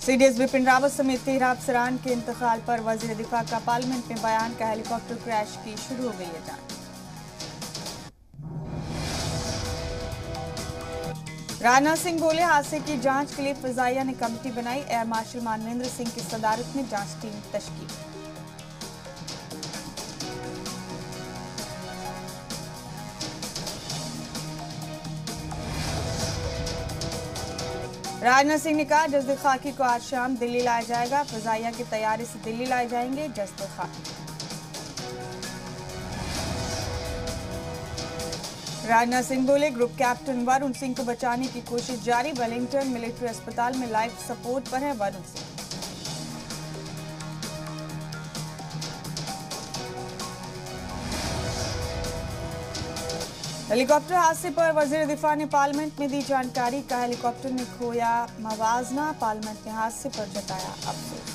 CDS Bipin Rawat समेत 13 अफसरान के इंतकाल पर वजीर दिफा का पार्लियामेंट में बयान का हेलीकॉप्टर क्रैश की शुरू हो गई है जांच। राजनाथ सिंह बोले, हादसे की जांच के लिए फिजाइया ने कमेटी बनाई। एयर मार्शल मानवेंद्र सिंह की सदारत में जांच टीम तश्कील। राजनाथ सिंह ने कहा, जस्द खाकी को आज शाम दिल्ली लाया जाएगा। फिजाइया की तैयारी से दिल्ली लाए जाएंगे जस्द खाकी। राजनाथ सिंह बोले, ग्रुप कैप्टन वरुण सिंह को बचाने की कोशिश जारी। वेलिंगटन मिलिट्री अस्पताल में लाइफ सपोर्ट पर है वरुण सिंह। हेलीकॉप्टर हादसे पर वजीर दिफा ने पार्लियामेंट में दी जानकारी। का हेलीकॉप्टर ने खोया मवाजना। पार्लियामेंट ने हादसे पर जताया अफसोस।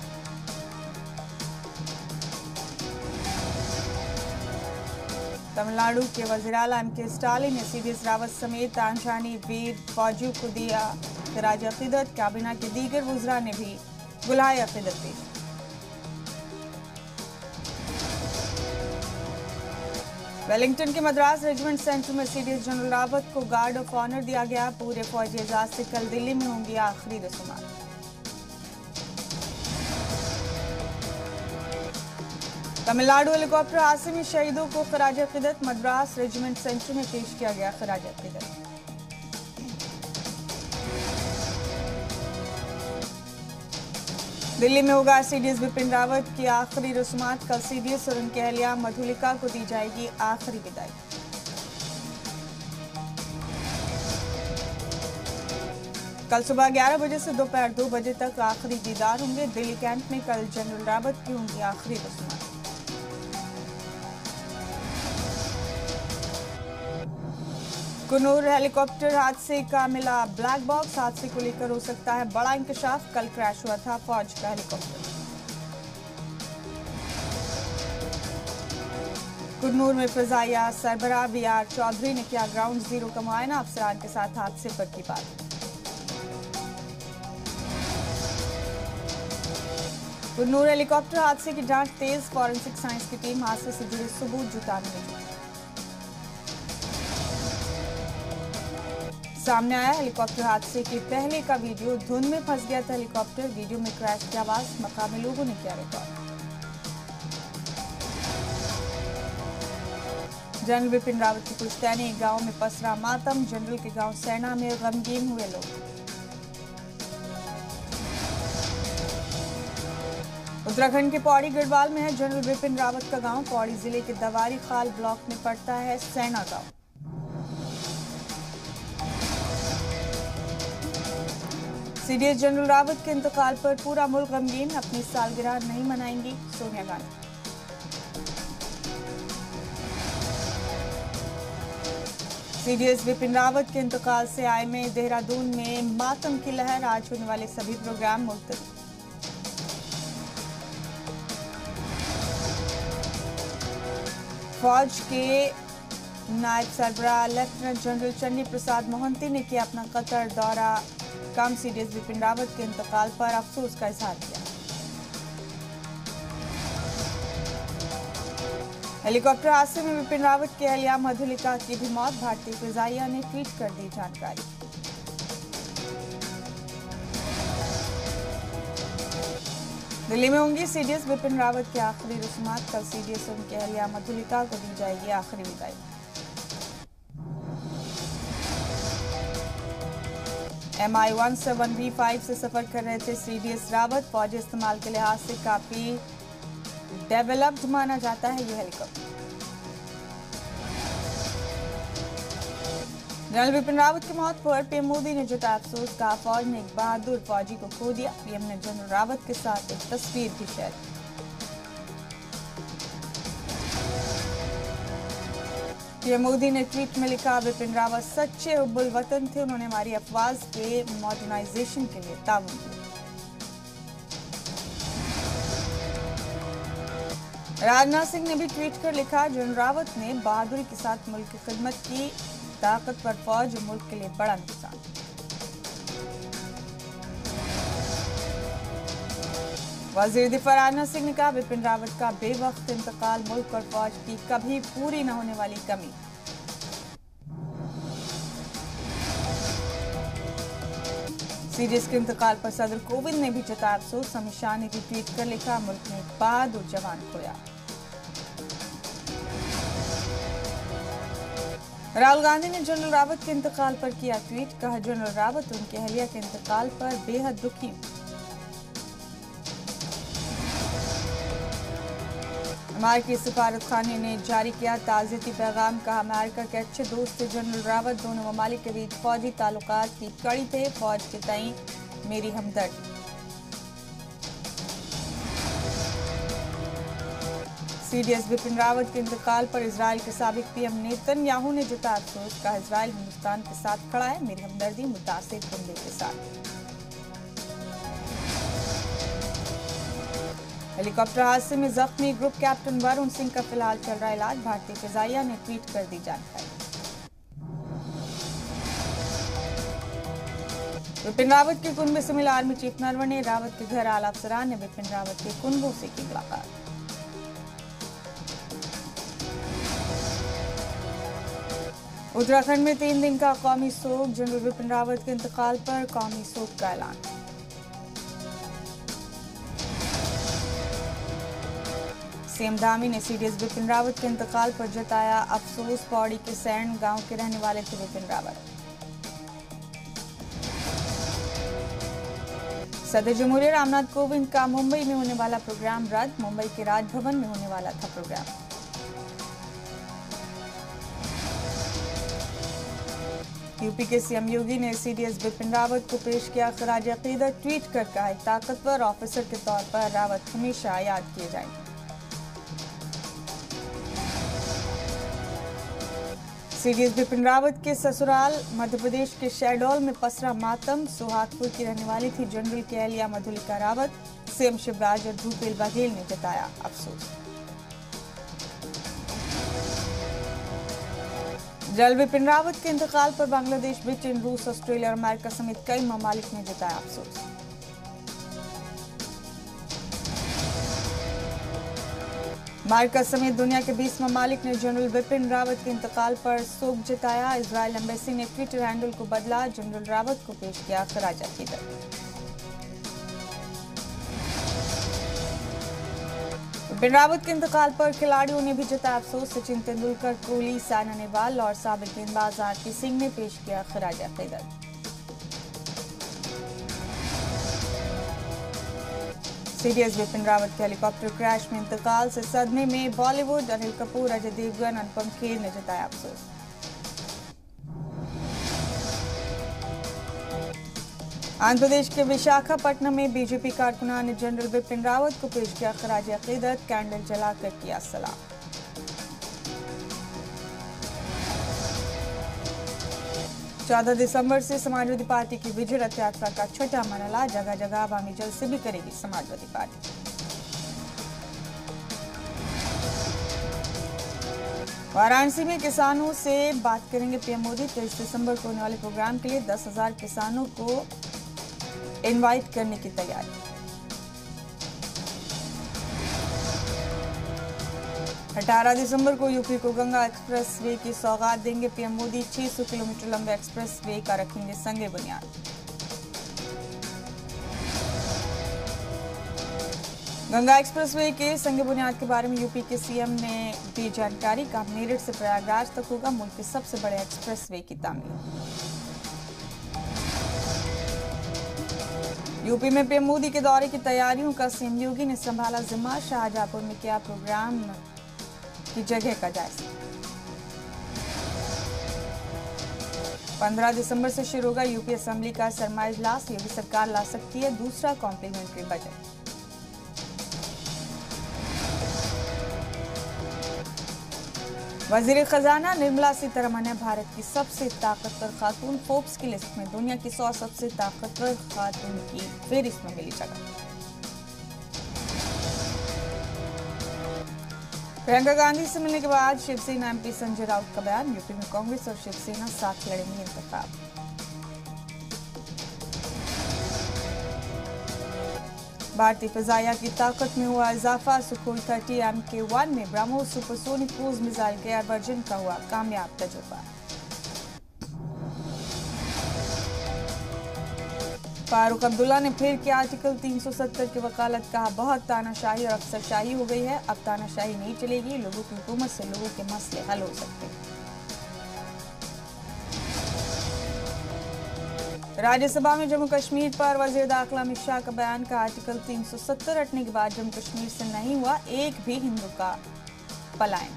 तमिलनाडु के वजीर आला एम.के. स्टालिन ने सीडीएस रावत समेत तानजानी वीर फौजियों को दिया खिराज अकीदत। काबीना के दीगर वज़रा ने भी बुलाए अकीदत पेश। वेलिंगटन के मद्रास रेजिमेंट सेंटर में सीडीएस जनरल रावत को गार्ड ऑफ ऑनर दिया गया। पूरे फौजी एजाज से कल दिल्ली में होंगी आखिरी रस्मात। तमिलनाडु हेलीकॉप्टर हादसे में शहीदों को खिराज अकीदत। मद्रास रेजिमेंट सेंटर में पेश किया गया खिराज अकीदत। दिल्ली में होगा सीडीएस बिपिन रावत की आखिरी रस्मात। कल सीडीएस और उनकी अहलिया मधुलिका को दी जाएगी आखिरी विदाई। कल सुबह 11 बजे से दोपहर 2 बजे तक आखिरी दीदार होंगे। दिल्ली कैंट में कल जनरल रावत की होंगी आखिरी रस्मात। कुन्नूर हेलीकॉप्टर हादसे का मिला ब्लैक बॉक्स। हादसे को लेकर हो सकता है बड़ा इंकशाफ। कल क्रैश हुआ था फौज का हेलीकॉप्टर। कुन्नूर में फिजाइया सरबराह वीआर चौधरी ने किया ग्राउंड जीरो का मुआयना। अफसरान के साथ हादसे पर की बात। कुन्नूर हेलीकॉप्टर हादसे की जांच तेज। फॉरेंसिक साइंस की टीम हादसे से जुड़े सबूत जुटाने में जुटी। सामने आया हेलीकॉप्टर हादसे के पहले का वीडियो। धुंध में फंस गया था हेलीकॉप्टर। वीडियो में क्रैश की आवाज मकामी लोगों ने किया रिकॉर्ड। जनरल बिपिन रावत की पुश्तैनी। गांव में पसरा मातम। जनरल के गांव सैना में गमगीन हुए लोग। उत्तराखंड के पौड़ी गढ़वाल में है जनरल बिपिन रावत का गांव। पौड़ी जिले के दवारी खाल ब्लॉक में पड़ता है सैना गांव। सीडीएस जनरल रावत के इंतकाल पर पूरा मुल्क गमगीन। अपनी सालगिरह नहीं मनाएंगी सोनिया गांधी। सीडीएस बिपिन रावत के इंतकाल से आए में देहरादून में मातम की लहर। आज होने वाले सभी प्रोग्राम मुल्तवी। फौज के नायब सरबराह लेफ्टिनेंट जनरल चन्नी प्रसाद मोहंती ने किया अपना कतर दौरा। कम सीडीएस बिपिन रावत के इंतकाल पर अफसोस का इजहार किया। हेलीकॉप्टर हादसे में बिपिन रावत की अहलिया मधुलिका की भी मौत। भारतीय फिजाइया ने ट्वीट कर दी जानकारी। दिल्ली में होंगी सीडीएस बिपिन रावत की आखिरी रस्मात। कल सीडीएस और उनकी अहलिया मधुलिका को दी जाएगी आखिरी विदाई। MI-17V5 से सफर कर रहे थे सीडीएस रावत। फौजी इस्तेमाल के लिहाज से काफी डेवलप्ड माना जाता है ये हेलीकॉप्टर। जनरल बिपिन रावत की मौत पर पीएम मोदी ने जताया अफसोस। कहा, फौज ने एक बहादुर फौजी को खो दिया। पीएम ने जनरल रावत के साथ एक तस्वीर भी शेयर की। पीएम मोदी ने ट्वीट में लिखा, बिपिन रावत सच्चे हुब्बुल वतन थे। उन्होंने हमारी अफवाज के मॉडर्नाइजेशन के लिए ताउन किया। राजनाथ सिंह ने भी ट्वीट कर लिखा, जनरल रावत ने बहादुरी के साथ मुल्क की खिदमत की। ताकतवर फौज मुल्क के लिए बड़ा नुकसान। वजीर दिफा राजनाथ सिंह ने कहा, बिपिन रावत का बेवक्त इंतकाल मुल्क और फौज की कभी पूरी न होने वाली कमी। सीडीएस के इंतकाल पर सदर कोविंद ने भी जताया अफसोस। अमित शाह ने भी ट्वीट कर लिखा, मुल्क ने एक बहादुर जवान खोया। राहुल गांधी ने जनरल रावत के इंतकाल पर किया ट्वीट, कहा जनरल रावत उनकी अहलिया के इंतकाल पर बेहद दुखी। अमेरिकी सफारत खाने ने जारी किया ताज़ियती पैगाम, कहा अमेरिका के अच्छे दोस्त जनरल रावत दोनों ममालिक के बीच फौजी ताल्लुकात की कड़ी थे, फौज के तई मेरी हमदर्दी। सीडीएस बिपिन रावत के इंतकाल पर इजराइल के साबिक पीएम नेतन्याहू ने जताया अफसोस, कहा इजराइल हिंदुस्तान के साथ खड़ा है, मेरी हमदर्दी मुतासिर कुंबे के साथ। हेलीकॉप्टर हादसे में जख्मी ग्रुप कैप्टन वरुण सिंह का फिलहाल चल रहा इलाज, भारतीय फिजाइया ने ट्वीट कर दी जानकारी। बिपिन रावत के कुनबे से मिला आर्मी चीफ नरवणे, रावत के घर आला अफसरान ने बिपिन रावत के कुनबों से की मुलाकात। उत्तराखंड में 3 दिन का कौमी शोक, जनरल बिपिन रावत के इंतकाल पर कौमी शोक का ऐलान। सीएम धामी ने सीडीएस बिपिन रावत के इंतकाल पर जताया अफसोस, पौड़ी के सैंड गांव के रहने वाले थे बिपिन रावत। सदर जमहूरिया रामनाथ कोविंद का मुंबई में होने वाला प्रोग्राम रद्द, मुंबई के राजभवन में होने वाला था प्रोग्राम। यूपी के सीएम योगी ने सीडीएस बिपिन रावत को पेश किया खराज अकीदत, ट्वीट कर कहा एक ताकतवर ऑफिसर के तौर पर रावत हमेशा याद किए जाएंगे। सीडीएस बिपिन रावत के ससुराल मध्य प्रदेश के शहडोल में पसरा मातम, सुहागपुर की रहने वाली थी जनरल की अहलिया मधुलिका रावत, सीएम शिवराज और भूपेश बघेल ने जताया अफसोस। जनरल बिपिन रावत के इंतकाल पर बांग्लादेश, ब्रिटेन, रूस, ऑस्ट्रेलिया और अमेरिका समेत कई ममालिक ने जताया अफसोस। अमेरिका समेत दुनिया के 20 ममालिक ने जनरल बिपिन रावत के इंतकाल पर शोक जताया। इजराइल एम्बेसी ने ट्विटर हैंडल को बदला, जनरल रावत को पेश किया खराज अकीदत। बिपिन रावत के इंतकाल पर खिलाड़ियों ने भी जताया अफसोस। सचिन तेंदुलकर, कोहली, साइना नेहवाल और साबिक गेंदबाज आरपी सिंह ने पेश किया खराज अकीदत। सीडीएस बिपिन रावत के हेलीकॉप्टर क्रैश में इंतकाल से सदमे में बॉलीवुड, अनिल कपूर, अजय देवगन, अनुपम खेर ने जताया अफसोस। आंध्र प्रदेश के विशाखापट्टनम में बीजेपी कारकुनान ने जनरल बिपिन रावत को पेश किया खराज अकीदत, कैंडल जलाकर किया सलाम। चौदह दिसंबर से समाजवादी पार्टी की विजय रथ यात्रा का छठा मरहला, जगह जगह आवामी जलसे भी करेगी समाजवादी पार्टी। वाराणसी में किसानों से बात करेंगे पीएम मोदी। 23 दिसंबर को होने वाले प्रोग्राम के लिए 10,000 किसानों को इनवाइट करने की तैयारी। 18 दिसंबर को यूपी को गंगा एक्सप्रेस वे की सौगात देंगे पीएम मोदी। 600 किलोमीटर लंबे एक्सप्रेस वे का रखेंगे संगे बुनियाद। गंगा एक्सप्रेस वे के संगे बुनियाद के बारे में यूपी के सीएम ने दी जानकारी, का मेरठ से प्रयागराज तक होगा मुल्क के सबसे बड़े एक्सप्रेस वे की तामीर। यूपी में पीएम मोदी के दौरे की तैयारियों का सीएम योगी ने संभाला जिम्मा, शाहजहांपुर में किया प्रोग्राम की जगह का जायजा। 15 दिसंबर से शुरू होगा यूपी असेंबली का सरमाया इजलास, योगी सरकार ला सकती है दूसरा कॉम्प्लीमेंट्री बजट। वजीर खजाना निर्मला सीतारमण ने भारत की सबसे ताकतवर खातून, फोर्ब्स की लिस्ट में दुनिया की 100 सबसे ताकतवर खातून की फहरिस्त में मिली जगह। प्रियंका गांधी से मिलने के बाद शिवसेना एमपी संजय राउत का बयान, यूपी में कांग्रेस और शिवसेना साथ लड़ेंगे इंतखाब। भारतीय फिजाइया की ताकत में हुआ इजाफा। सुखोई 30 MK1 में ब्रह्मोस सुपरसोनिक क्रूज मिसाइल गैर वर्जन का हुआ कामयाब तजुर्बा। फारूक अब्दुल्ला ने फिर किया आर्टिकल 370 की वकालत। कहा बहुत तानाशाही और अफसरशाही हो गई है, अब तानाशाही नहीं चलेगी, लोगों की हुकूमत से लोगों के मसले हल हो सकते हैं। राज्यसभा में जम्मू कश्मीर पर वजीर दाखिला अमित शाह का बयान। का आर्टिकल 370 हटने के बाद जम्मू कश्मीर से नहीं हुआ एक भी हिंदू का पलायन।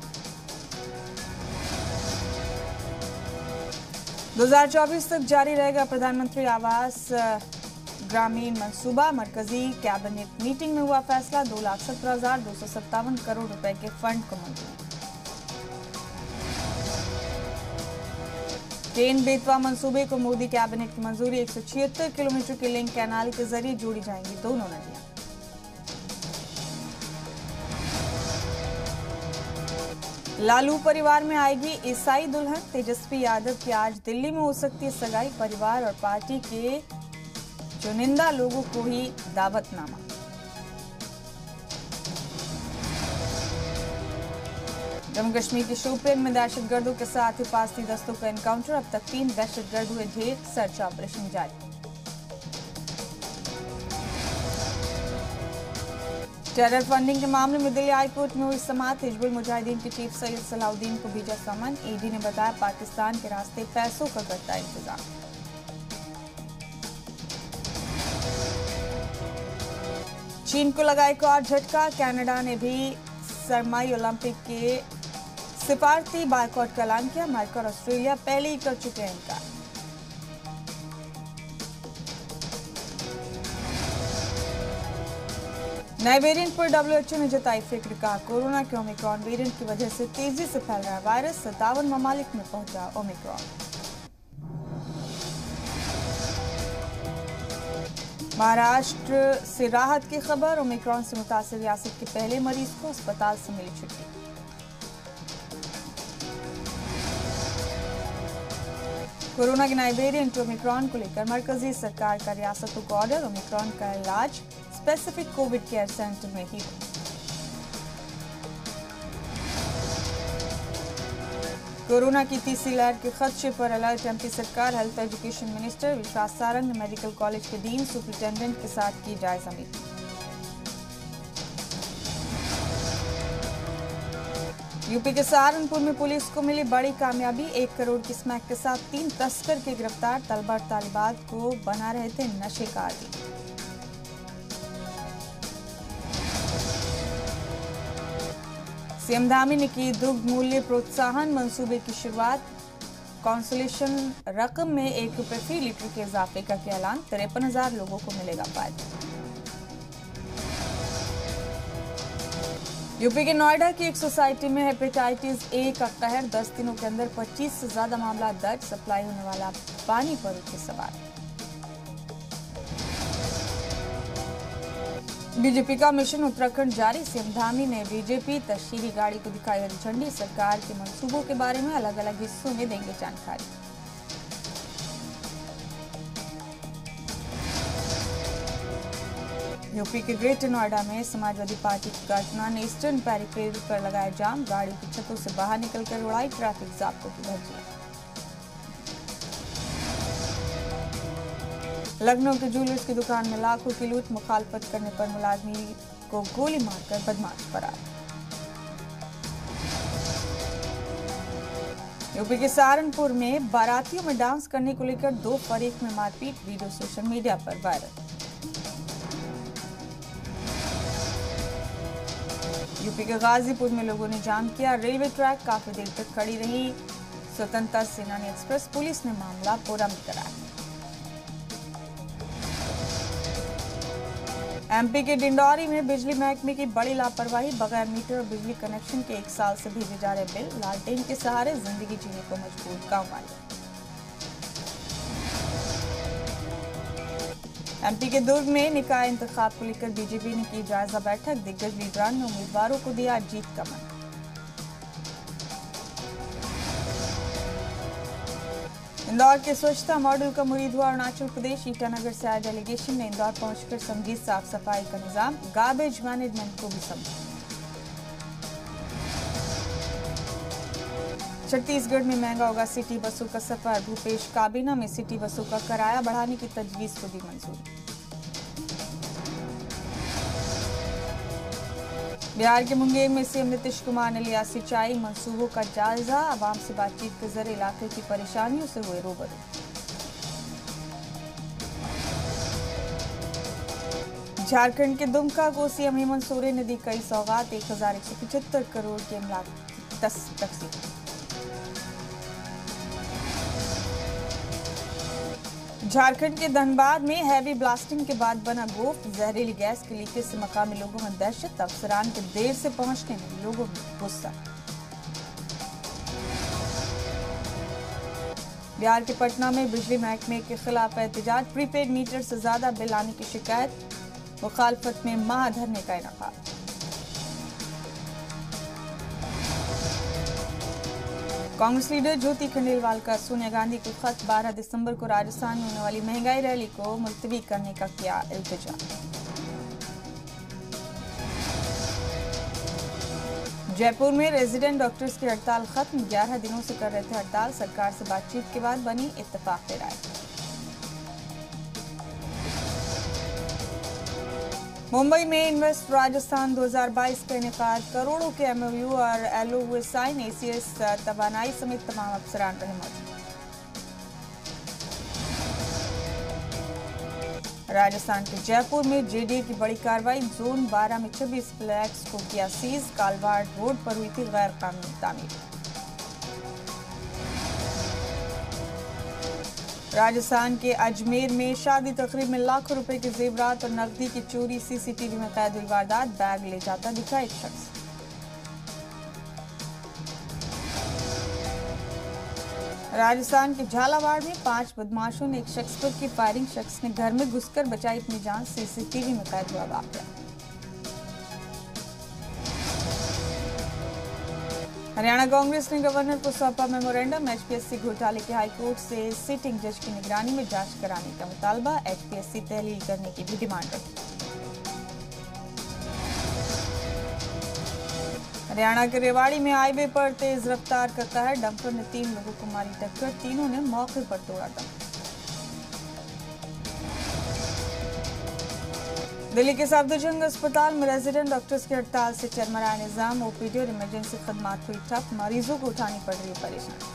2024 तक जारी रहेगा प्रधानमंत्री आवास ग्रामीण मंसूबा। मरकजी कैबिनेट मीटिंग में हुआ फैसला। 2,17,257 करोड़ रुपए के फंड को मंजूरी। ट्रेन बेतवा मंसूबे को मोदी कैबिनेट की मंजूरी। 176 किलोमीटर के लिंक कैनाल के जरिए जोड़ी जाएंगी दोनों नदियां। लालू परिवार में आएगी ईसाई दुल्हन। तेजस्वी यादव की आज दिल्ली में हो सकती है सगाई। परिवार और पार्टी के चुनिंदा लोगों को ही दावतनामा। जम्मू कश्मीर के शोपियान में दहशतगर्दों के साथ हिफाजती दस्तों का एनकाउंटर। अब तक 3 दहशतगर्द हुए ढेर। सर्च ऑपरेशन जारी। टेरर फंडिंग के मामले में दिल्ली हाईकोर्ट में हुई समाअत। हिजबुल मुजाहिदीन के चीफ सैयद सलाउद्दीन को भेजा समन। ईडी ने बताया पाकिस्तान के रास्ते पैसों का करता इंतजाम। चीन को लगा एक और झटका। कनाडा ने भी सरमाई ओलंपिक के सिफारती बायकॉट का ऐलान किया। अमेरिका और ऑस्ट्रेलिया पहले ही कर चुके हैं इनकार। नए वेरिएंट पर WHO ने जताई फिक्र। कहा कोरोना के ओमिक्रॉन वेरिएंट की वजह से तेजी से फैल रहा है वायरस। 57 ममालिक में पहुंचा ओमिक्रॉन। महाराष्ट्र से राहत की खबर। ओमिक्रॉन से मुतासिर रियासत के पहले मरीज को अस्पताल से मिली छुट्टी। कोरोना के नए वेरिएंट ओमिक्रॉन को लेकर मरकजी सरकार का रियासतों को ऑर्डर। ओमिक्रॉन का इलाज स्पेसिफिक कोविड केयर सेंटर में ही हो। कोरोना की तीसरी लहर के खदशे पर अलर्ट। एमपी सरकार। Health education minister Vishvas Sarang ने मेडिकल कॉलेज के डीन सुपरिटेंडेंट के साथ की जायजा मीटिंग। यूपी के सहारनपुर में पुलिस को मिली बड़ी कामयाबी। 1 करोड़ की स्मैक के साथ 3 तस्कर के गिरफ्तार। तलबा और तालिबात को बना रहे थे नशे का आदी। सीएम धामी ने की दुग्ध मूल्य प्रोत्साहन मंसूबे की शुरुआत। कॉन्सोलेशन रकम में 1 रुपए फी लीटर के इजाफे का किया ऐलान। 53,000 लोगों को मिलेगा फायदा। यूपी के नोएडा की एक सोसाइटी में हेपेटाइटिस ए का कहर। 10 दिनों के अंदर 25 से ज्यादा मामला दर्ज। सप्लाई होने वाला पानी पर उठे सवाल। बीजेपी का मिशन उत्तराखंड जारी। सीएम धामी ने बीजेपी तशहीरी गाड़ी को दिखाई हरी झंडी। सरकार के मंसूबों के बारे में अलग अलग हिस्सों में देंगे जानकारी। यूपी के ग्रेटर नोएडा में समाजवादी पार्टी के कारकुनान ने ईस्टर्न पेरिफेरी पर लगाया जाम। गाड़ियों की छतों से बाहर निकलकर उड़ाई ट्रैफिक जाब्तों की धज्जियां। लखनऊ के ज्वेलर्स की दुकान में लाखों की लूट। मुखालफत करने पर मुलाजमी को गोली मारकर बदमाश फरार। यूपी के सहारनपुर में बारातियों में डांस करने को लेकर 2 फरीक में मारपीट। वीडियो सोशल मीडिया पर वायरल। यूपी के गाजीपुर में लोगों ने जाम किया रेलवे ट्रैक। काफी देर तक खड़ी रही स्वतंत्रता सेनानी एक्सप्रेस। पुलिस ने मामला पुरम्त कराया। एमपी के डिंडौरी में बिजली महकमे की बड़ी लापरवाही। बगैर मीटर और बिजली कनेक्शन के 1 साल से भेजे जा रहे बिल। लालटेन के सहारे जिंदगी जीने को मजबूर गांव वाले। एमपी के दुर्ग में निकाय इंतखाब को लेकर बीजेपी ने की जायजा बैठक। दिग्गज लीडरान ने उम्मीदवारों को दिया जीत का मन। इंदौर के स्वच्छता मॉडल का मुरीद हुआ अरुणाचल प्रदेश। ईटानगर से आए डेलीगेशन ने इंदौर पहुंचकर समझी साफ सफाई का निजाम, गार्बेज मैनेजमेंट को भी समझा। छत्तीसगढ़ में महंगा होगा सिटी बसों का सफर। भूपेश काबीना में सिटी बसों का किराया बढ़ाने की तजवीज को दी मंजूरी। बिहार के मुंगेर में सीएम नीतीश कुमार ने लिया सिंचाई मंसूबों का जायजा। आवाम से बातचीत के जरिए इलाके की परेशानियों से हुए रूबरू। झारखंड के दुमका को सीएम हेमंत सोरेन ने दी कई सौगात। 1175 करोड़ के इमलाक तकसीम। झारखंड के धनबाद में हैवी ब्लास्टिंग के बाद बना गोफ। जहरीली गैस के लीकेज से मकामी लोगों में दहशत। अफसरान के देर से पहुंचने में लोगों में गुस्सा। बिहार के पटना में बिजली महकमे के खिलाफ एहतजाज। प्रीपेड मीटर से ज्यादा बिल आने की शिकायत। मुखालफत में महाधरने का इनेकाद। कांग्रेस लीडर ज्योति खंडेलवाल का सोनिया गांधी को खत। 12 दिसंबर को राजस्थान में होने वाली महंगाई रैली को मुलतवी करने का किया इल्तिजा। जयपुर में रेजिडेंट डॉक्टर्स की हड़ताल खत्म। 11 दिनों से कर रहे थे हड़ताल। सरकार से बातचीत के बाद बनी इत्तेफाक राय। मुंबई में इन्वेस्ट राजस्थान 2022 का इनेकाद। करोड़ों के एमओयू और एलओ हुए साइन। एसीएस तवानाई समेत तमाम अफसरान रहे मौजूद। राजस्थान के जयपुर में जेडीए की बड़ी कार्रवाई। जोन 12 में 26 फ्लैट्स को किया सीज। कालवाड़ रोड पर हुई थी गैर कानूनी तामीर। राजस्थान के अजमेर में शादी तकरीब में लाखों रुपए के जेवरात और नकदी की चोरी। सीसीटीवी में कैद हुई वारदात। बैग ले जाता दिखा एक शख्स। राजस्थान के झालावाड़ में 5 बदमाशों ने एक शख्स पर की फायरिंग। शख्स ने घर में घुसकर बचाई अपनी जान। सीसीटीवी में कैद हुआ वाकया। हरियाणा कांग्रेस ने गवर्नर को सौंपा मेमोरेंडम। एचपीएससी घोटाले के हाईकोर्ट से सिटिंग जज की निगरानी में जांच कराने का मुतालबा। एचपीएससी तहलील करने की भी डिमांड रखी। हरियाणा के रेवाड़ी में हाईवे पर तेज रफ्तार का कहर। डंपर ने 3 लोगों को मारी टक्कर। तीनों ने मौके पर तोड़ा दम। दिल्ली के सफदरजंग अस्पताल में रेजिडेंट डॉक्टर्स की हड़ताल से चरमराया निजाम। ओपीडी और इमरजेंसी खदमात हुई ठप। मरीजों को उठानी पड़ रही है परेशानी।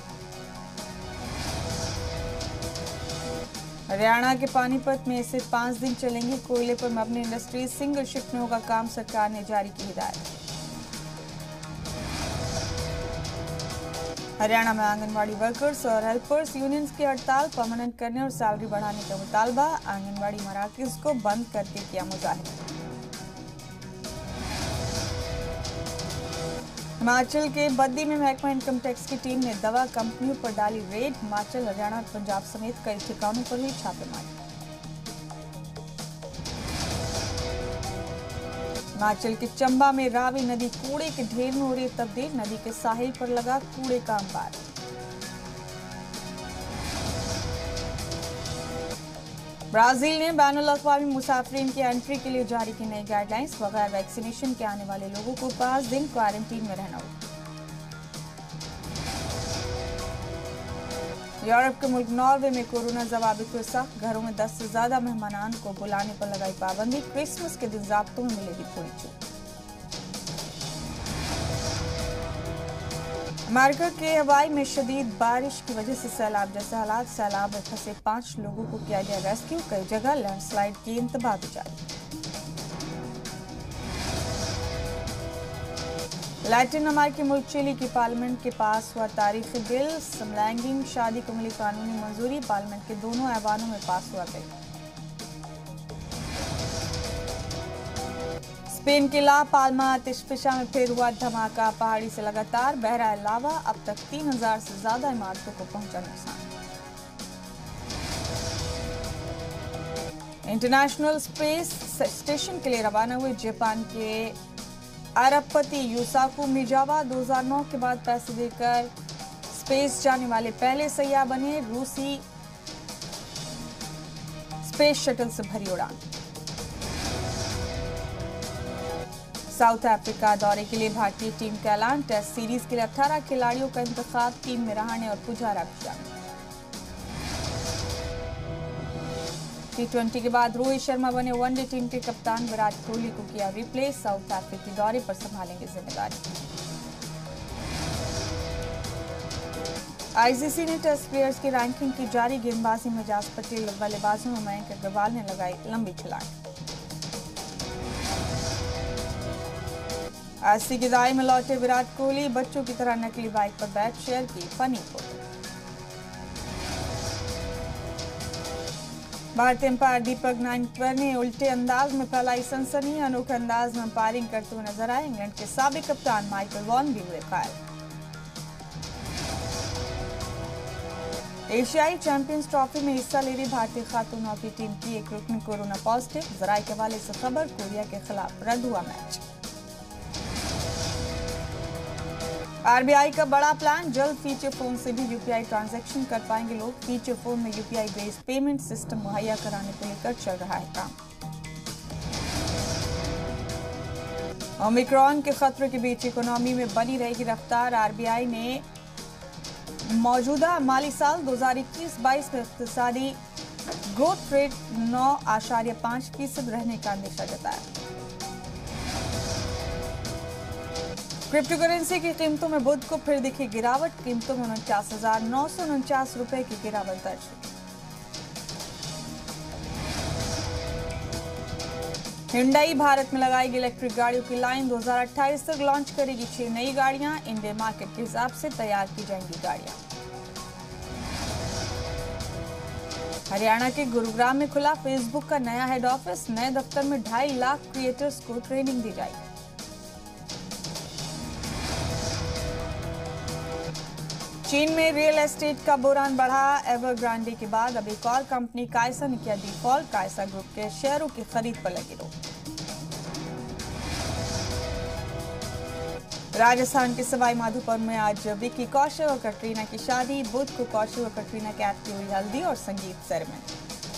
हरियाणा के पानीपत में इसे 5 दिन चलेंगे कोयले पर मबनी इंडस्ट्रीज। सिंगल शिफ्ट में होगा काम। सरकार ने जारी की हिदायत। हरियाणा में आंगनवाड़ी वर्कर्स और हेल्पर्स यूनियंस की हड़ताल। परमानेंट करने और सैलरी बढ़ाने का मुतालबा। आंगनवाड़ी मराकज को बंद करके किया मुजाहिरा। हिमाचल के बद्दी में महकमा इनकम टैक्स की टीम ने दवा कंपनियों पर डाली रेड। हिमाचल, हरियाणा और पंजाब समेत कई ठिकानों पर हुई छापेमारी। हिमाचल के चंबा में रावी नदी कूड़े के ढेर में हो रही तब्दील। नदी के साहिल पर लगा कूड़े का अंबार। ब्राजील ने बैनुल-अक़वामी मुसाफिरीन की एंट्री के लिए जारी की नई गाइडलाइंस। बगैर वैक्सीनेशन के आने वाले लोगों को 5 दिन क्वारंटीन में रहना होगा। यूरोप के मुल्क नॉर्वे में कोरोना जवाबित हुए सख्त। घरों में 10 से ज्यादा मेहमानान को बुलाने पर लगाई पाबंदी। क्रिसमस के दिन ज़ाब्तों में मिलेगी थोड़ी छूट। अमेरिका के हवाई में शदीद बारिश की वजह से सैलाब जैसे हालात। सैलाब में फंसे 5 लोगों को किया गया रेस्क्यू। कई जगह लैंडस्लाइड की इंतबाह भी जारी। लैटिन अमेरिकी मुल्क चिली की पार्लियामेंट के पास हुआ तारीखी बिल। समलैंगिक शादी को मिली कानूनी मंजूरी। पार्लियामेंट के दोनों ऐवानों में पास हुआ बिल। स्पेन के ला पाल्मा आतिशफिशा में फिर हुआ धमाका। पहाड़ी से लगातार बह रहा है लावा। अब तक 3000 से ज्यादा इमारतों को पहुंचा नुकसान। इंटरनेशनल स्पेस स्टेशन के लिए रवाना हुए जापान के अरबपति यूसाकू मिजावा 2009 के बाद पैसे देकर स्पेस जाने वाले पहले सैयाह बने, रूसी स्पेस शटल से भरी उड़ान। साउथ अफ्रीका दौरे के लिए भारतीय टीम का ऐलान, टेस्ट सीरीज के लिए 18 खिलाड़ियों का इंतखाब, टीम में रहाणे और पुजारा भी शामिल। T20 के बाद रोहित शर्मा बने वनडे टीम के कप्तान, विराट कोहली को किया रिप्लेस, साउथ अफ्रीकी दौरे पर संभालेंगे जिम्मेदारी। आईसीसी ने टेस्ट प्लेयर्स की रैंकिंग की जारी, गेंदबाजी में जास पटेल, बल्लेबाजों में मयंक अग्रवाल ने लगाई लंबी छलांग। अस्सी की दाई में लौटे विराट कोहली, बच्चों की तरह नकली बाइक पर बैठ शेयर की फनी फोटो। भारतीय अंपायर दीपक नाइटकर ने उल्टे अंदाज में फैलाई सनसनी, अनोखे अंदाज में अंपायरिंग करते हुए नजर आए। इंग्लैंड के साबिक कप्तान माइकल वॉन भी हुए घायल। एशियाई चैंपियंस ट्रॉफी में हिस्सा ले रही भारतीय खातून हॉकी टीम की एक रुकन कोरोना पॉजिटिव, जराये के हवाले से खबर, कोरिया के खिलाफ रद्द हुआ मैच। आरबीआई का बड़ा प्लान, जल्द फीचर फोन से भी यूपीआई ट्रांजैक्शन कर पाएंगे लोग। फीचर फोन में यूपीआई बेस्ड पेमेंट सिस्टम मुहैया कराने को लेकर चल रहा है काम। ओमिक्रॉन के खतरे के बीच इकोनॉमी में बनी रहेगी रफ्तार, आरबीआई ने मौजूदा माली साल 2021-22 में इक्तिसादी ग्रोथ रेट 9.5% रहने का अंदेशा जताया। क्रिप्टो करेंसी की कीमतों में बुध को फिर दिखी गिरावट, कीमतों में 49,949 रुपए की गिरावट दर्ज हुई। हिंडई भारत में लगाएगी इलेक्ट्रिक गाड़ियों की लाइन, 2028 तक लॉन्च करेगी 6 नई गाड़ियां, इंडियन मार्केट के हिसाब से तैयार की जाएंगी गाड़ियां। हरियाणा के गुरुग्राम में खुला फेसबुक का नया हेड ऑफिस, नए दफ्तर में 2.5 लाख क्रिएटर्स को ट्रेनिंग दी जाएगी। चीन में रियल एस्टेट का बुरान बढ़ा, एवरग्रांडे के बाद अब एक और कंपनी कायसा ने किया डिफॉल्ट, कायसा ग्रुप के शेयरों की खरीद पर लगी रोक। राजस्थान के सवाई माधोपुर में आज विक्की कौशल और कटरीना की शादी, बुध को कौशल और कटरीना कैफ की हुई हल्दी और संगीत सेरेमनी।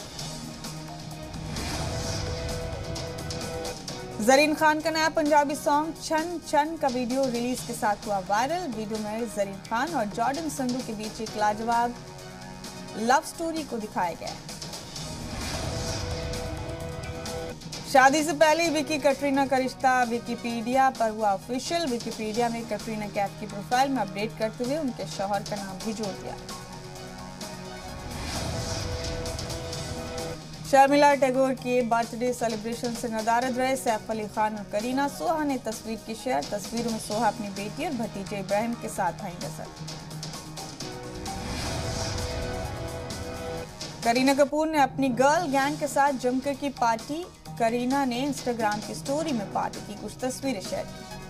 जरीन खान का नया पंजाबी सॉन्ग छन छन का वीडियो रिलीज के साथ हुआ वायरल। वीडियो में जरीन खान और जॉर्डन संधू के बीच एक लाजवाब लव स्टोरी को दिखाया गया। शादी से पहले विकी कटरीना का रिश्ता विकिपीडिया पर हुआ ऑफिशियल। विकिपीडिया में कटरीना कैफ की प्रोफाइल में अपडेट करते हुए उनके शौहर का नाम भी जोड़ दिया। शर्मिला टैगोर के बर्थडे सेलिब्रेशन से नदारद रहे सैफ अली खान और करीना। सोहा ने तस्वीर की शेयर, तस्वीरों में सोहा अपनी बेटी और भतीजे इब्राहिम के साथ आई नजर। करीना कपूर ने अपनी गर्ल गैंग के साथ जमकर की पार्टी, करीना ने इंस्टाग्राम की स्टोरी में पार्टी की कुछ तस्वीरें शेयर की।